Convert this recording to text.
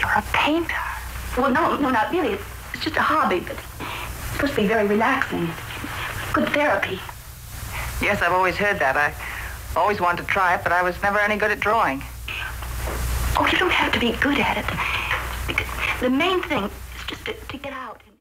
You're a painter? Well, no, not really. It's just a hobby, but it's supposed to be very relaxing. Good therapy. Yes, I've always heard that. I always wanted to try it, but I was never any good at drawing. Oh, you don't have to be good at it. Because the main thing is just to get out.